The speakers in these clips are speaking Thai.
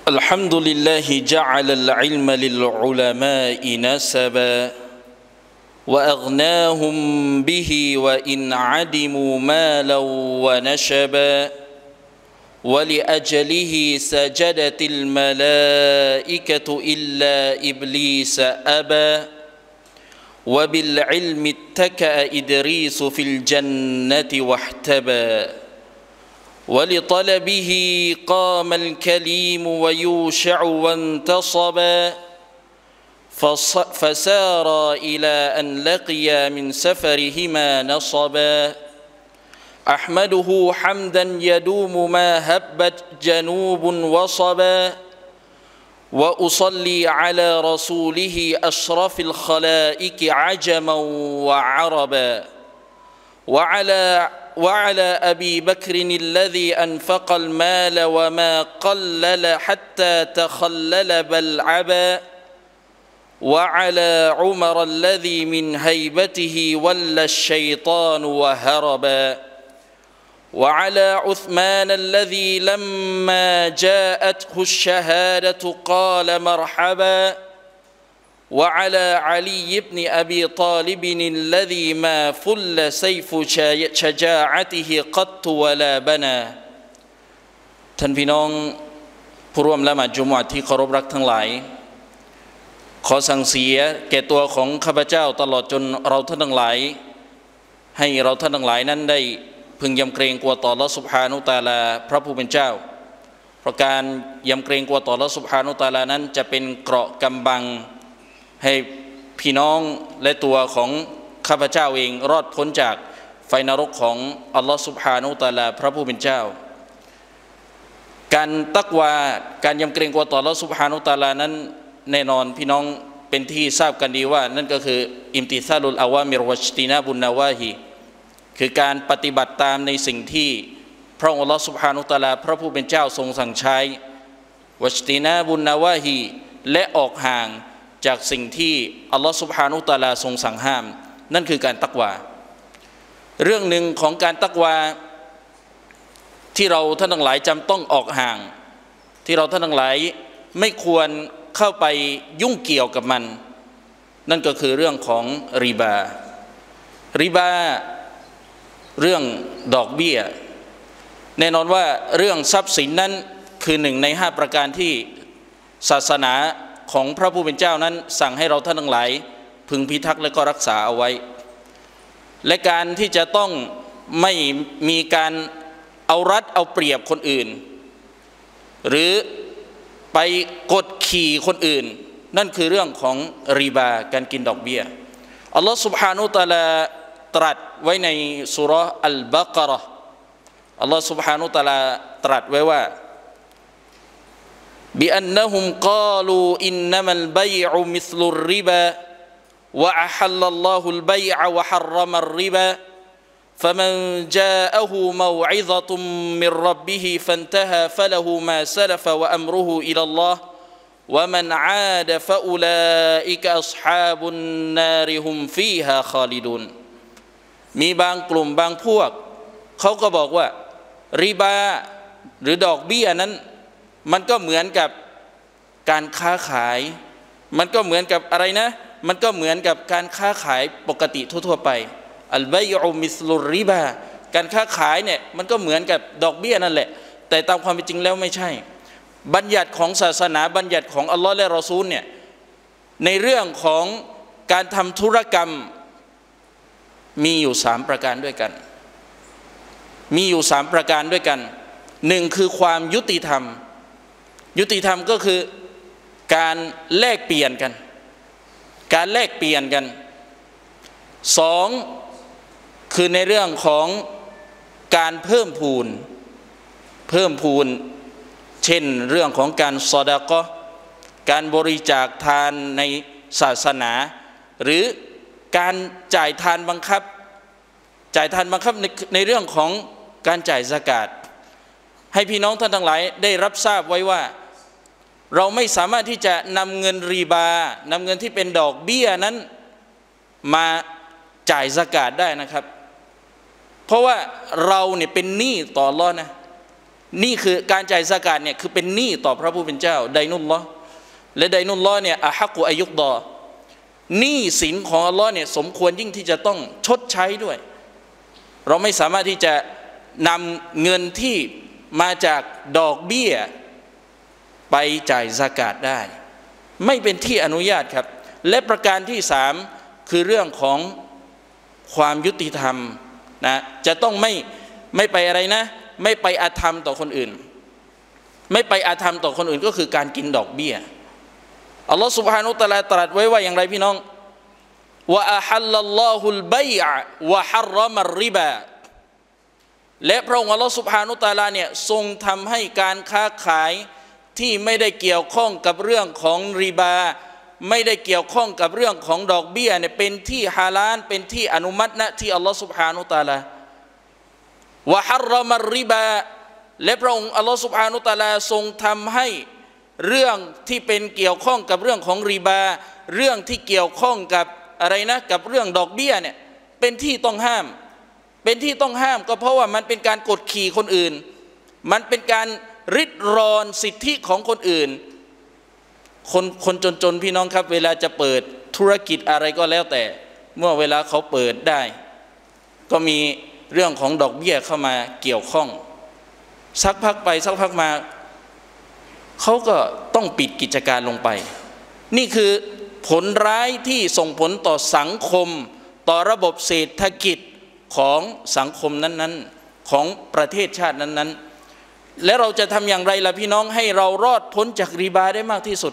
الحمد لله جعل العلم للعلماء نسبا وأغناهم به وإن عدموا مالا ونشبا ولأجله سجدت الملائكة إلا إبليس أبى وبالعلم اتكأ إدريس في الجنة واحتبى ولطلبه قام الكليم ويوشع وانتصبا فسارا إلى أن لقيا من سفرهما نصبا أحمده حمدا يدوم ما هبت جنوب وصبا وأصلي على رسوله أشرف الخلائق عجما وعربا وعلى أبي بكر الذي أنفق المال وما قلل حتى تخلل بل عبا وعلى عمر الذي من هيبته ولى الشيطان وهربا وعلى عثمان الذي لما جاءته الشهادة قال مرحبا وعلى علي بن أبي طالب الذي ما فل سيف شجاعته قط ولا بنا ท่านพี่น้องผู้ร่วมละหมาดจุมอะห์ที่เคารพรักทั้งหลายขอสั่งเสียแก่ตัวของข้าพเจ้าตลอดจนเราท่านทั้งหลายให้เราท่านทั้งหลายนั้นได้พึงยำเกรงกลัวต่ออัลเลาะห์ซุบฮานะฮูวะตะอาลาพระผู้เป็นเจ้าเพราะการยำเกรงกลัวต่ออัลเลาะห์ซุบฮานะฮูวะตะอาลานั้นจะเป็นเกราะกำบังให้พี่น้องและตัวของข้าพเจ้าเองรอดพ้นจากไฟนรกของอัลลอฮฺซุบฮานะฮูวะตะอาลาพระผู้เป็นเจ้าการตักวาการยำเกรงกลัวต่ออัลลอฮฺซุบฮานะฮูวะตะอาลานั้นแน่นอนพี่น้องเป็นที่ทราบกันดีว่านั่นก็คืออิมติซาลุลอาวามิรวัจตินาบุนนาวาฮีคือการปฏิบัติตามในสิ่งที่พระองค์อัลลอฮฺซุบฮานะฮูวะตะอาลาพระผู้เป็นเจ้าทรงสั่งใช้วัจตินาบุนนาวาฮีและออกห่างจากสิ่งที่อัลลอฮฺซุบฮานะฮูวะตะอาลาทรงสั่งห้ามนั่นคือการตักวาเรื่องหนึ่งของการตักวาที่เราท่านทั้งหลายจำต้องออกห่างที่เราท่านทั้งหลายไม่ควรเข้าไปยุ่งเกี่ยวกับมันนั่นก็คือเรื่องของริบาเรื่องดอกเบี้ยแน่นอนว่าเรื่องทรัพย์สินนั้นคือหนึ่งใน5ประการที่ศาสนาของพระผู้เป็นเจ้านั้นสั่งให้เราท่านทั้งหลายพึงพิทักษ์และก็รักษาเอาไว้และการที่จะต้องไม่มีการเอารัดเอาเปรียบคนอื่นหรือไปกดขี่คนอื่นนั่นคือเรื่องของริบาการกินดอกเบี้ยอัลลอฮฺ سبحانه และ تعالى ตรัสไว้ในซูเราะห์อัลบะเกาะห์อัลลอฮฺ سبحانه และ تعالى ตรัสไว้ว่าبأنهم قالوا إنما البيع مثل الربا وأحل الله البيع وحرم الربا فمن جاءه موعظة من ربه فانتهى فله ما سلف وأمره إلى الله ومن عاد فأولئك أصحاب النار هم فيها خالدون มีบางกลุ่มบางพวกเขาก็บอกว่าริบาหรือดอกเบี้ยนั้นมันก็เหมือนกับการค้าขายมันก็เหมือนกับอะไรนะมันก็เหมือนกับการค้าขายปกติทั่วๆไปอัลบัยอุมิสลุริบาการค้าขายเนี่ยมันก็เหมือนกับดอกเบี้ยนั่นแหละแต่ตามความเป็นจริงแล้วไม่ใช่บัญญัติของศาสนาบัญญัติของอัลลอฮ์และรอซูลเนี่ยในเรื่องของการทำธุรกรรมมีอยู่3ประการด้วยกันหนึ่งคือความยุติธรรมก็คือการแลกเปลี่ยนกันสองคือในเรื่องของการเพิ่มพูนเช่นเรื่องของการซอดาเกาะห์การบริจาคทานในศาสนาหรือการจ่ายทานบังคับในเรื่องของการจ่ายซะกาตให้พี่น้องท่านทั้งหลายได้รับทราบไว้ว่าเราไม่สามารถที่จะนำเงินริบานำเงินที่เป็นดอกเบี้ยนั้นมาจ่ายซะกาตได้นะครับ เพราะว่าเราเนี่ยเป็นหนี้ต่ออัลเลาะห์นะนี่คือการจ่ายซะกาตเนี่ยคือเป็นหนี้ต่อพระผู้เป็นเจ้าไดนุลลอฮ์และไดนุลลอฮ์เนี่ยอะฮักกุอายุกดอหนี้สินของอัลลอฮ์เนี่ยสมควรยิ่งที่จะต้องชดใช้ด้วยเราไม่สามารถที่จะนำเงินที่มาจากดอกเบี้ยไปจ่ายซะกาตได้ไม่เป็นที่อนุญาตครับและประการที่สามคือเรื่องของความยุติธรรมนะจะต้องไม่ไปอะไรนะไม่ไปอาธรรมต่อคนอื่นไม่ไปอาธรรมต่อคนอื่นก็คือการกินดอกเบี้ยอัลลอฮฺ سبحانه และ تعالى ตรัสไว้ว่าอย่างไรพี่น้องวะอะฮัลลัลลอฮุลบัยอะวะฮัรรอมัรริบาและพระองค์อัลลอฮฺ سبحانه และ تعالى เนี่ยทรงทำให้การค้าขายที่ไม่ได้เกี่ยวข้องกับเรื่องของริบาไม่ได้เกี่ยวข้องกับเรื่องของดอกเบี้ยเนี่ยเป็นที่ฮาลาลเป็นที่อนุมัติณที่อัลลอฮฺ سبحانه และ تعالى วะฮัรรอมัรริบาและพระองค์อัลลอฮฺ سبحانه และ تعالى ทรงทำให้เรื่องที่เป็นเกี่ยวข้องกับเรื่องของริบาเรื่องที่เกี่ยวข้องกับอะไรนะกับเรื่องดอกเบี้ยเนี่ยเป็นที่ต้องห้ามเป็นที่ต้องห้ามก็เพราะว่ามันเป็นการกดขี่คนอื่นมันเป็นการริดรอนสิทธิของคนอื่นคนจนๆพี่น้องครับเวลาจะเปิดธุรกิจอะไรก็แล้วแต่เมื่อเวลาเขาเปิดได้ก็มีเรื่องของดอกเบี้ยเข้ามาเกี่ยวข้องสักพักไปสักพักมาเขาก็ต้องปิดกิจการลงไปนี่คือผลร้ายที่ส่งผลต่อสังคมต่อระบบเศรษฐกิจของสังคมนั้นๆของประเทศชาตินั้นๆและเราจะทำอย่างไรล่ะพี่น้องให้เรารอดพ้นจากริบาได้มากที่สุด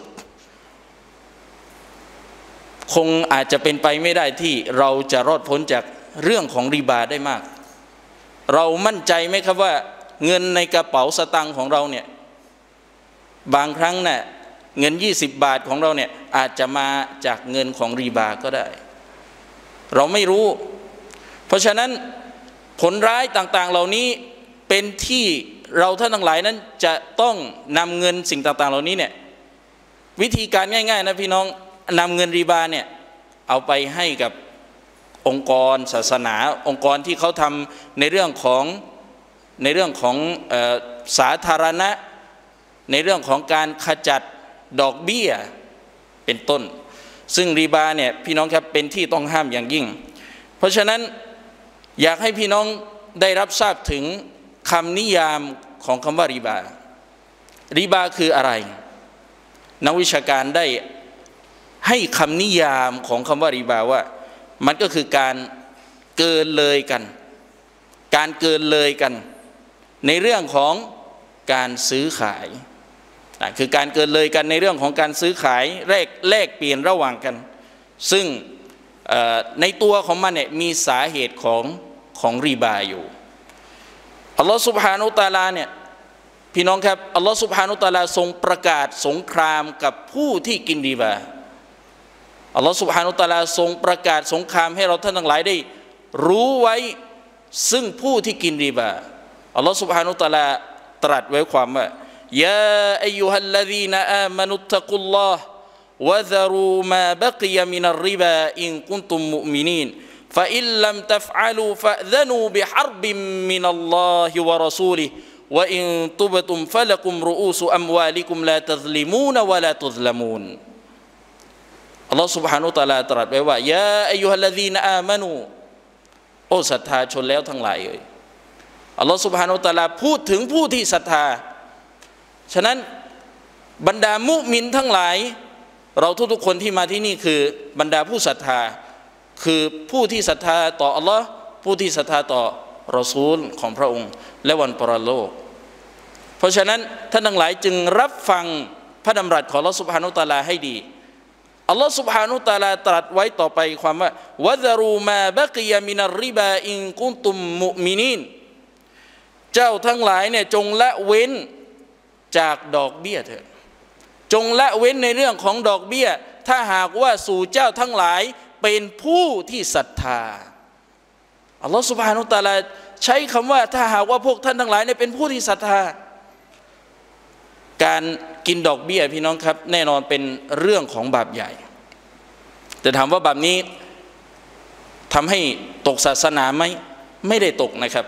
คงอาจจะเป็นไปไม่ได้ที่เราจะรอดพ้นจากเรื่องของริบาได้มากเรามั่นใจไหมครับว่าเงินในกระเป๋าสตางค์ของเราเนี่ยบางครั้งเนี่ยเงิน20 บาทของเราเนี่ยอาจจะมาจากเงินของริบาก็ได้เราไม่รู้เพราะฉะนั้นผลร้ายต่างๆเหล่านี้เป็นที่เราท่านทั้งหลายนั้นจะต้องนำเงินสิ่งต่างๆเหล่านี้เนี่ยวิธีการง่ายๆนะพี่น้องนำเงินริบาเนี่ยเอาไปให้กับองค์กรศาสนาองค์กรที่เขาทำในเรื่องของสาธารณะในเรื่องของการขจัดดอกเบี้ยเป็นต้นซึ่งริบาเนี่ยพี่น้องครับเป็นที่ต้องห้ามอย่างยิ่งเพราะฉะนั้นอยากให้พี่น้องได้รับทราบถึงคำนิยามของคำว่าริบาริบาคืออะไรนักวิชาการได้ให้คำนิยามของคำว่าริบาว่ามันก็คือการเกินเลยกันการเกินเลยกันในเรื่องของการซื้อขายคือการเกินเลยกันในเรื่องของการซื้อขายแลกเปลี่ยนระหว่างกันซึ่งในตัวของมันเนี่ยมีสาเหตุของริบาอยู่อัลลอฮฺซุบฮานะฮูวะตะอาลาเนี่ยพี่น้องครับอัลลอฮฺซุบฮานะฮูวะตะอาลาทรงประกาศสงครามกับผู้ที่กินริบาอัลลอฮฺซุบฮานะฮูวะตะอาลาทรงประกาศสงครามให้เราท่านทั้งหลายได้รู้ไว้ซึ่งผู้ที่กินริบาอัลลอฮฺซุบฮานะฮูวะตะอาลาตรัสไว้ความว่ายาอัยยูฮัลลซีนะอามานุตตะกุลลอฮ์วะซะรูมาบะกิยะมินัรริบาอินกุนตุมมุอ์มินีนฟะอิลลัมตัฟอะลูฟะซะนูบิฮัรบิมมินัลลอฮิวะรอซูลิฮิวะอินตุบตุมฟะละกุมรุอูซุอัมวาลิกุมลาตัซลิมูนวะลาตุซละมูนอัลลอฮฺ سبحانه และ تعالى ตรัสไว้ว่ายาอัยยูฮัลลซีนะอามานูโอ้ศรัทธาชนแล้วทั้งหลายเอ่ยอัลลอฮฺ سبحانه และ تعالى พูดถึงผู้ที่ศรัทธาฉะนั้นบรรดามุมินทั้งหลายเราทุกๆคนที่มาที่นี่คือบรรดาผู้ศรัทธาคือผู้ที่ศรัทธาต่ออัลลอฮ์ผู้ที่ศรัทธาต่อรอซูลของพระองค์และวันปรโลกเพราะฉะนั้นท่านทั้งหลายจึงรับฟังพระดำรัสของอัลลอฮ์ซุบฮานะฮูวะตะอาลาให้ดีอัลลอฮ์ซุบฮานะฮูวะตะอาลาตรัสไว้ต่อไปความว่าวะซะรูมาบะกิยะมินัรริบาอินกุนตุมมุอ์มินีนเจ้าทั้งหลายเนี่ยจงละเว้นจากดอกเบี้ยเถิดจงละเว้นในเรื่องของดอกเบี้ยถ้าหากว่าสู่เจ้าทั้งหลายเป็นผู้ที่ศรัทธาอัลลอฮฺซุบฮานะฮูวะตะอาลาใช้คำว่าถ้าหากว่าพวกท่านทั้งหลายเนี่ยเป็นผู้ที่ศรัทธาการกินดอกเบี้ยพี่น้องครับแน่นอนเป็นเรื่องของบาปใหญ่แต่ถามว่าบาปนี้ทำให้ตกศาสนาไหมไม่ได้ตกนะครับ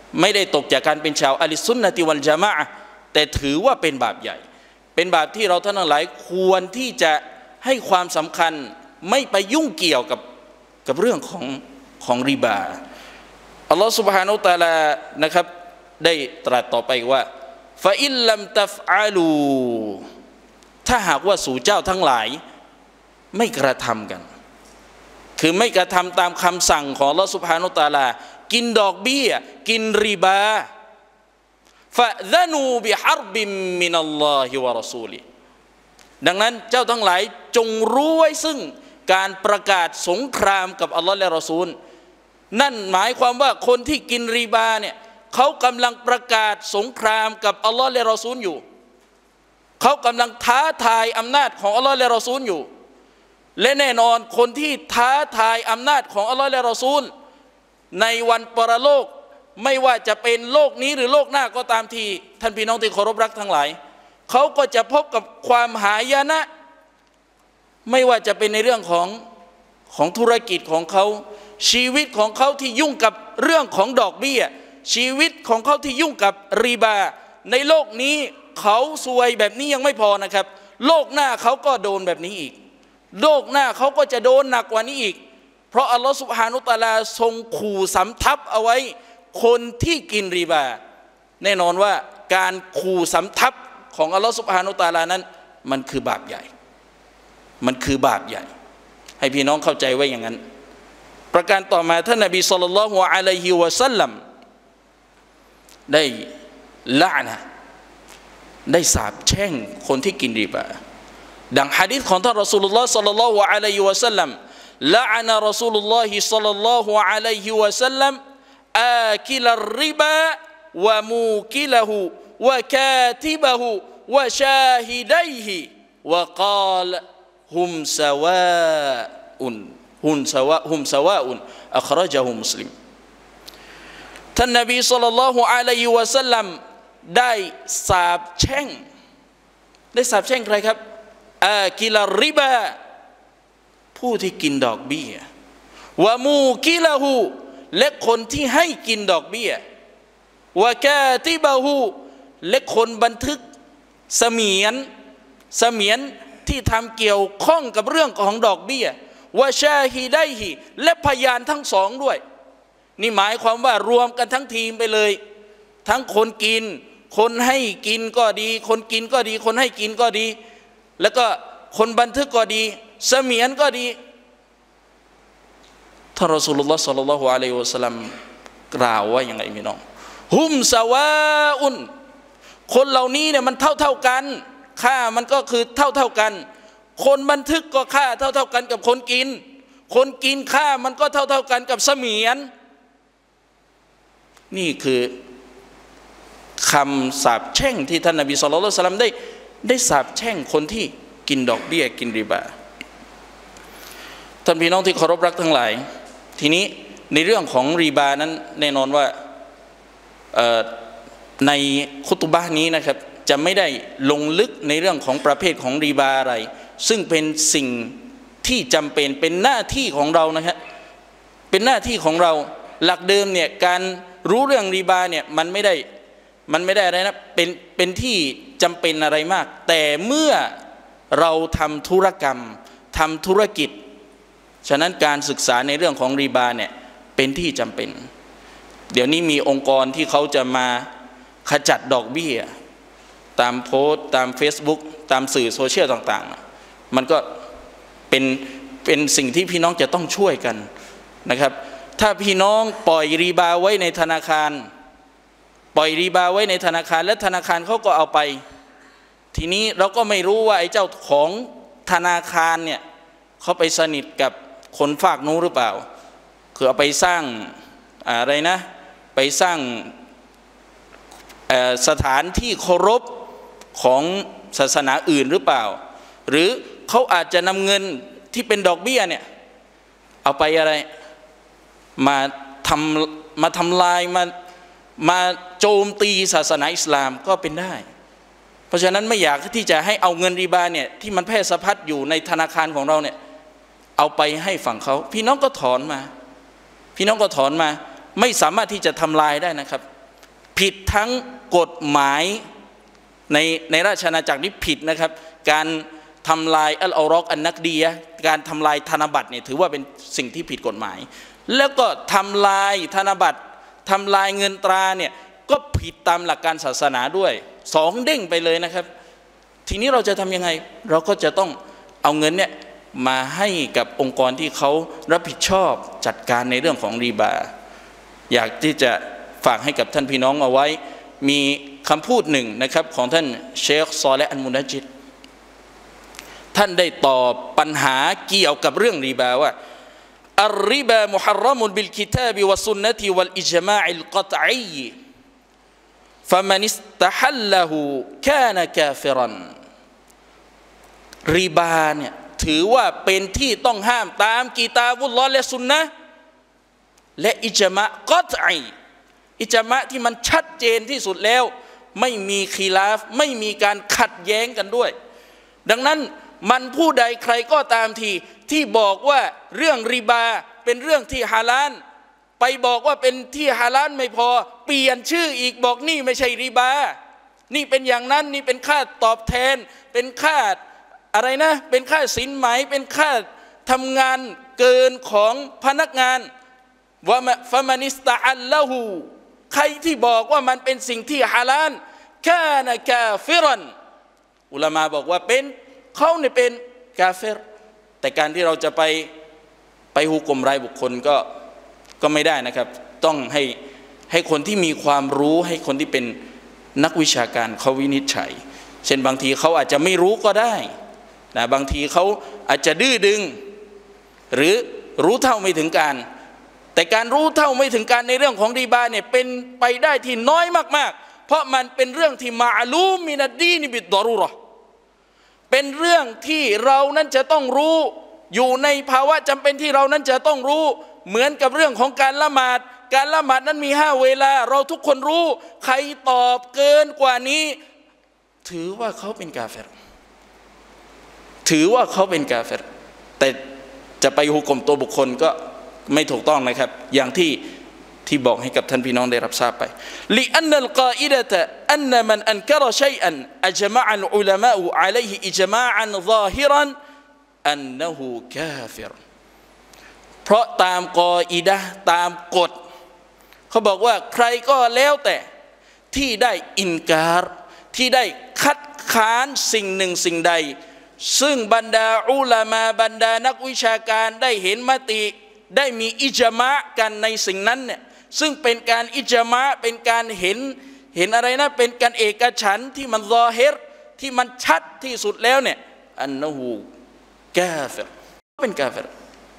ไม่ได้ตกจากการเป็นชาวอะลิซุนนะติวัลญะมาอะห์แต่ถือว่าเป็นบาปใหญ่เป็นบาปที่เราท่านทั้งหลายควรที่จะให้ความสำคัญไม่ไปยุ่งเกี่ยวกับเรื่องของริบาอัลลอฮฺ سبحانه และ تعالى นะครับได้ตรัสต่อไปว่าฟะอิลลัมตัฟอาลูถ้าหากว่าสู่เจ้าทั้งหลายไม่กระทำกันคือไม่กระทำตามคำสั่งของอัลลอฮฺ سبحانه และ تعالى กินดอกเบี้ยกินริบาฟะซะนูบิฮัรบิมมินัลลอฮิวะรอซูลิดังนั้นเจ้าทั้งหลายจงรู้ไว้ซึ่งการประกาศสงครามกับอัลลอฮ์และรอซูลนั่นหมายความว่าคนที่กินริบาเนี่ยเขากำลังประกาศสงครามกับอัลลอฮ์และรอซูลอยู่เขากำลังท้าทายอำนาจของอัลลอฮ์และรอซูลอยู่และแน่นอนคนที่ท้าทายอำนาจของอัลลอฮ์และรอซูลในวันปรโลกไม่ว่าจะเป็นโลกนี้หรือโลกหน้าก็ตามทีท่านพี่น้องที่เคารพรักทั้งหลายเขาก็จะพบกับความหายนะไม่ว่าจะเป็นในเรื่องของธุรกิจของเขาชีวิตของเขาที่ยุ่งกับเรื่องของดอกเบี้ยชีวิตของเขาที่ยุ่งกับริบาในโลกนี้เขาซวยแบบนี้ยังไม่พอนะครับโลกหน้าเขาก็โดนแบบนี้อีกโลกหน้าเขาก็จะโดนหนักกว่านี้อีกเพราะอัลลอฮฺซุบฮานุตะอาลาทรงขู่สำทับเอาไว้คนที่กินริบาแน่นอนว่าการขู่สำทับของอัลลอฮฺซุบฮานุตะอาลานั้นมันคือบาปใหญ่มันคือบาปใหญ่ให้พี่น้องเข้าใจไว้อย่างนั้นประการต่อมาท่านนบีศ็อลลัลลอฮุอะลัยฮิวะซัลลัมได้ละนะได้สาปแช่งคนที่กินริบาดังหะดีษของท่านรอซูลุลลอฮ์ศ็อลลัลลอฮุอะลัยฮิวะซัลลัมละอะนะรอซูลุลลอฮิศ็อลลัลลอฮุอะลัยฮิวะซัลลัมอาคิลัรริบาวะมูกิละฮูวะกาติบะฮูวะชาฮิดัยฮิวะกาลฮุมซะวาอุนฮุมซะวาอุนอัคเราะญะฮูมุสลิมท่านนบีศ็อลลัลลอฮุอะลัยฮิวะซัลลัมได้สาปแช่งใครครับอากิลัรริบาผู้ที่กินดอกเบี้ยวะมูกิละฮูและคนที่ให้กินดอกเบี้ยวะกาติบะฮูและคนบันทึกเสมียนที่ทำเกี่ยวข้องกับเรื่องของดอกเบี้ยวะชาฮิดัยฮิและพยานทั้งสองด้วยนี่หมายความว่ารวมกันทั้งทีมไปเลยทั้งคนกินคนให้กินก็ดีคนกินก็ดีคนให้กินก็ดีแล้วก็คนบันทึกก็ดีเสมียนก็ดีท่านรอซูลุลลอฮ์ศ็อลลัลลอฮุอะลัยฮิวะซัลลัมกล่าวว่าอย่างไรพี่น้องฮุมซะวาอุนคนเหล่านี้เนี่ยมันเท่ากันค่ามันก็คือเท่ากันคนบันทึกก็ค่าเท่ากันกับคนกินค่ามันก็เท่ากันกับเสมียนนี่คือคำสาปแช่งที่ท่านนบีศ็อลลัลลอฮุอะลัยฮิวะซัลลัมได้สาปแช่งคนที่กินดอกเบี้ยกินริบาท่านพี่น้องที่เคารพรักทั้งหลายทีนี้ในเรื่องของริบานั้นแน่นอนว่าในคุตุบะห์นี้นะครับจะไม่ได้ลงลึกในเรื่องของประเภทของริบาอะไรซึ่งเป็นสิ่งที่จำเป็นหน้าที่ของเรานะครับเป็นหน้าที่ของเราหลักเดิมเนี่ยการรู้เรื่องริบาเนี่ยมันไม่ได้อะไรนะเป็นที่จำเป็นอะไรมากแต่เมื่อเราทำธุรกรรมทำธุรกิจฉะนั้นการศึกษาในเรื่องของริบาเนี่ยเป็นที่จำเป็นเดี๋ยวนี้มีองค์กรที่เขาจะมาขจัดดอกเบี้ยตามโพสต์ตาม Facebook ตามสื่อโซเชียลต่างๆมันก็เป็นสิ่งที่พี่น้องจะต้องช่วยกันนะครับถ้าพี่น้องปล่อยริบาไว้ในธนาคารและธนาคารเขาก็เอาไปทีนี้เราก็ไม่รู้ว่าไอ้เจ้าของธนาคารเนี่ยเขาไปสนิทกับคนฝากนู้นหรือเปล่าคือเอาไปสร้างอะไรนะไปสร้างสถานที่เคารพของศาสนาอื่นหรือเปล่าหรือเขาอาจจะนำเงินที่เป็นดอกเบี้ยเนี่ยเอาไปอะไรมาทำลายมาโจมตีศาสนาอิสลามก็เป็นได้เพราะฉะนั้นไม่อยากที่จะให้เอาเงินริบาเนี่ยที่มันแพร่สะพัดอยู่ในธนาคารของเราเนี่ยเอาไปให้ฝั่งเขาพี่น้องก็ถอนมาไม่สามารถที่จะทำลายได้นะครับผิดทั้งกฎหมายในราชอาณาจักรนี้ผิดนะครับการทำลายอัลออรอกอันนักดียะการทำลายธนบัตรเนี่ยถือว่าเป็นสิ่งที่ผิดกฎหมายแล้วก็ทำลายธนบัตรทำลายเงินตราเนี่ยก็ผิดตามหลักการศาสนาด้วยสองเด้งไปเลยนะครับทีนี้เราจะทำยังไงเราก็จะต้องเอาเงินเนี่ยมาให้กับองค์กรที่เขารับผิดชอบจัดการในเรื่องของริบาอยากที่จะฝากให้กับท่านพี่น้องเอาไว้มีคำพูดหนึ่งนะครับของท่านเชคซอเลห์อัลมุนัจญิดท่านได้ตอบปัญหาเกี่ยวกับเรื่องริบาว่าอัลริบามุฮัรรมุนบิลกิตาบิวะซุนนะติวัลอิจมาอิลกัตอีฟะมันอิสตะฮัลละฮูกานะกาฟิรันริบาเนี่ยถือว่าเป็นที่ต้องห้ามตามกิตาบุลลอฮ์และซุนนะห์และอิจมะกัตอีอิจมะที่มันชัดเจนที่สุดแล้วไม่มีคีลาฟไม่มีการขัดแย้งกันด้วยดังนั้นมันผู้ใดใครก็ตามที่บอกว่าเรื่องริบาเป็นเรื่องที่ฮาลาลไปบอกว่าเป็นที่ฮาลาลไม่พอเปลี่ยนชื่ออีกบอกนี่ไม่ใช่ริบานี่เป็นอย่างนั้นนี่เป็นค่าตอบแทนเป็นค่าอะไรนะเป็นค่าสินไหมเป็นค่าทำงานเกินของพนักงานว่าฟะมานิสตะอัลละฮูใครที่บอกว่ามันเป็นสิ่งที่ฮาลาลกานะกาฟิรันอุลามะบอกว่าเป็นเขาเนี่ยเป็นกาเฟรแต่การที่เราจะไปฮุกมรายบุคคลก็ไม่ได้นะครับต้องให้คนที่มีความรู้ให้คนที่เป็นนักวิชาการเขาวินิจฉัยเช่นบางทีเขาอาจจะไม่รู้ก็ได้นะบางทีเขาอาจจะดื้อดึงหรือรู้เท่าไม่ถึงการแต่การรู้เท่าไม่ถึงการในเรื่องของริบาเนี่ยเป็นไปได้ที่น้อยมากๆเพราะมันเป็นเรื่องที่มาอะลูมินัดดีนบิดดอรูเราะห์เป็นเรื่องที่เรานั้นจะต้องรู้อยู่ในภาวะจำเป็นที่เรานั้นจะต้องรู้เหมือนกับเรื่องของการละหมาดนั้นมี5เวลาเราทุกคนรู้ใครตอบเกินกว่านี้ถือว่าเขาเป็นกาเฟรถือว่าเขาเป็นกาเฟรแต่จะไปฮุกมตัวบุคคลก็ไม่ถูกต้องนะครับอย่างที่บอกให้กับท่านพี่น้องได้รับทราบไปลิอันนัลกาอิดะตะอันนมันอันกะรชัยอันอัจมะอัลอุลามะออะลัยฮิอิจมาอันซาฮิรันอันนะฮูกาฟิรเพราะตามกออิดะตามกฎเขาบอกว่าใครก็แล้วแต่ที่ได้อินการที่ได้คัดค้านสิ่งหนึ่งสิ่งใดซึ่งบรรดาอุลามะบรรดานักวิชาการได้เห็นมติได้มีอิจมะกันในสิ่งนั้นเนี่ยซึ่งเป็นการอิจมะเป็นการเห็นอะไรนะเป็นการเอกฉันท์ที่มันซอฮิรที่มันชัดที่สุดแล้วเนี่ยอันนะฮูกาฟิรเป็นกาฟิร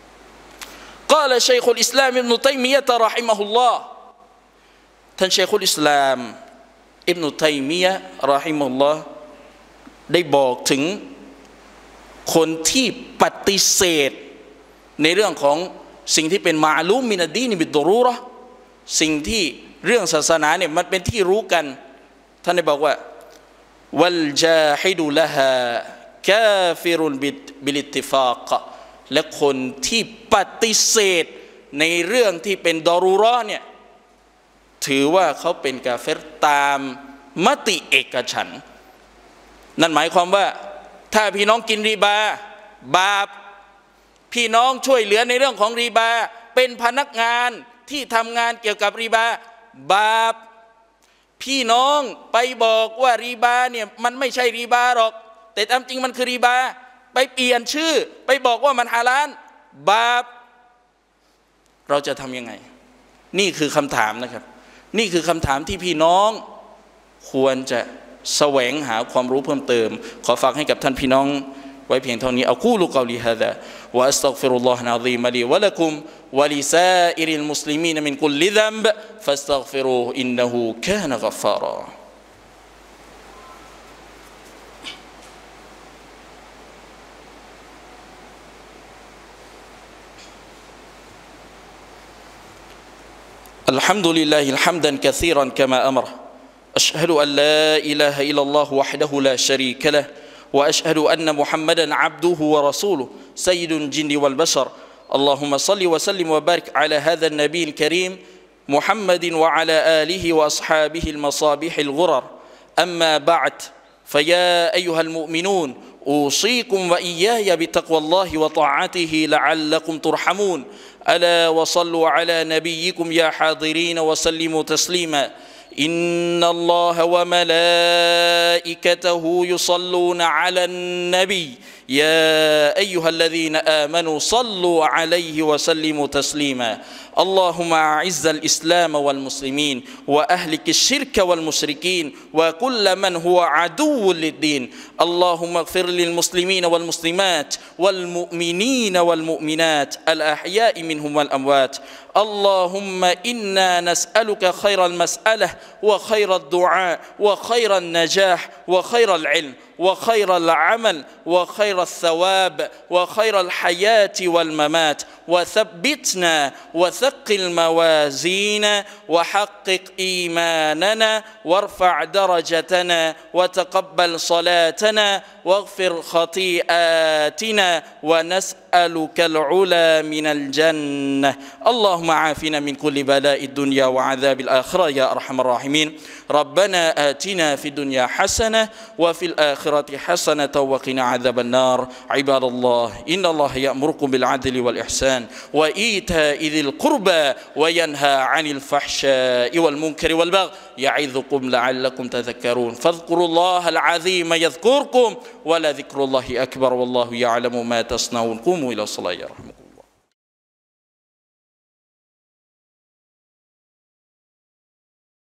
قال شيخ الإسلام ابن تيمية رحمه الله ท่านเชคุลอิสลามอิบนุตัยมียะห์เราะฮิมะฮุลลอฮ์ได้บอกถึงคนที่ปฏิเสธในเรื่องของสิ่งที่เป็นมาลูมมินัดดีนบิดดอรูเราะห์สิ่งที่เรื่องศาสนาเนี่ยมันเป็นที่รู้กันท่านได้บอกว่าวัลจาฮิดุละฮากาฟิรุนบิลิตติฟากและคนที่ปฏิเสธในเรื่องที่เป็นดอรูเราะห์เนี่ยถือว่าเขาเป็นกาเฟรตามมติเอกฉันท์นั่นหมายความว่าถ้าพี่น้องกินริบาบาปพี่น้องช่วยเหลือในเรื่องของริบาเป็นพนักงานที่ทำงานเกี่ยวกับริบาบาปพี่น้องไปบอกว่าริบาเนี่ยมันไม่ใช่ริบาหรอกแต่ตามจริงมันคือริบาไปเปลี่ยนชื่อไปบอกว่ามันฮาลาลบาปเราจะทำยังไงนี่คือคำถามนะครับนี่คือคำถามที่พี่น้องควรจะแสวงหาความรู้เพิ่มเติมขอฝากให้กับท่านพี่น้องไว้เพียงเท่านี้อะกูลุกอลีฮะซาวะอัสตัฆฟิรุลลอฮะอะซีมะลีวะละกุมวะลิซาอิริลมุสลิมีนมินกุลลิซัมบฟัสตัฆฟิรูอินนะฮูกานะกัฟฟาราالحمد لله حمدا كثيرا كما أمره أشهد أن لا إله إلا الله وحده لا شريك له وأشهد أن محمدا عبده ورسوله سيد الجن والبشر اللهم صل وسلم وبارك على هذا النبي الكريم محمد وعلى آله وأصحابه المصابيح الغرر. أما بعد، فيا أيها المؤمنون، أوصيكم وإياي بتقوى الله وطاعته لعلكم ترحمون. ألا وصلوا على نبيكم يا حاضرين وسلموا تسليما. إن الله وملائكته يصلون على النبي يا أيها الذين آمنوا صلوا عليه وسلموا تسليما. اللهم أعز الإسلام والمسلمين وأهلك الشرك والمشركين وكل من هو عدو للدين. اللهم اغفر للمسلمين والمسلمات والمؤمنين والمؤمنات الأحياء منهم والأموات. اللهم إنا نسألك خير المسألة وخير الدعاء وخير النجاح وخير العلم وخير العمل وخير الثواب وخير الحياة والممات. وثبتنا وثقل موازين وحقق إيماننا وارفع درجتنا وتقبل صلاتنا واغفر خطيئاتنا ونسألك العلا من الجنة. اللهم عافنا من كل بلاء الدنيا وعذاب الآخرة يا أرحم الراحمين. ربنا آتنا في الدنيا حسنة وفي الآخرة حسنة وقنا عذاب النار. عباد الله، إن الله يأمركم بالعدل والإحسان وإيتاء ذي القربى وينهى عن الفحشاء والمنكر والبغي يعظكم لعلكم تذكرون. فاذكروا الله العظيم يذكركم ولذكر الله أكبر والله يعلم ما تصنعون. قوموا إلى الصلاة يرحمكم.